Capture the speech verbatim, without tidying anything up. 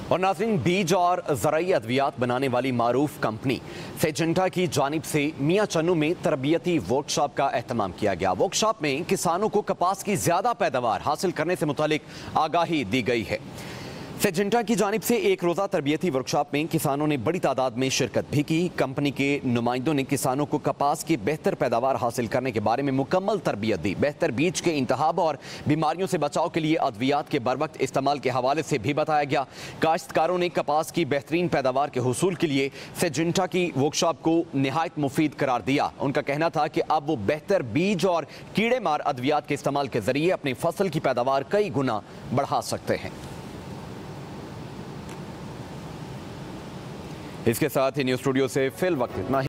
और नाज़रीन, बीज और ज़राई अद्वियात बनाने वाली मारूफ कंपनी सिंजेंटा की जानिब से मियां चन्नू में तरबियती वर्कशॉप का एहतमाम किया गया। वर्कशॉप में किसानों को कपास की ज्यादा पैदावार हासिल करने से मुतालिक आगाही दी गई है। सिंजेंटा की जानिब से एक रोज़ा तरबियती वर्कशॉप में किसानों ने बड़ी तादाद में शिरकत भी की। कंपनी के नुमाइंदों ने किसानों को कपास की बेहतर पैदावार हासिल करने के बारे में मुकम्मल तरबियत दी। बेहतर बीज के इंतखाब और बीमारियों से बचाव के लिए अद्वियात के बरवक्त इस्तेमाल के हवाले से भी बताया गया। काश्तकारों ने कपास की बेहतरीन पैदावार के हुसूल के लिए सिंजेंटा की वर्कशॉप को निहायत मुफीद करार दिया। उनका कहना था कि अब वो बेहतर बीज और कीड़े मार अद्वियात के इस्तेमाल के जरिए अपनी फसल की पैदावार कई गुना बढ़ा सकते हैं। इसके साथ ही न्यूज़ स्टूडियो से फिल वक्त इतना ही।